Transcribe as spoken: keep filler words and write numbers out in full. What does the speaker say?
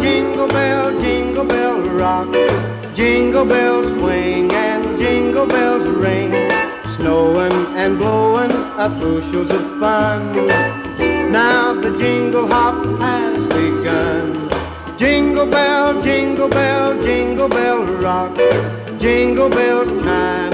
jingle bell, jingle bell rock. Jingle bells swing and jingle bells ring. Snowing and blowing up bushels of fun. Now the jingle hop has begun. Jingle bell, jingle bell, jingle bell rock. Jingle bells chime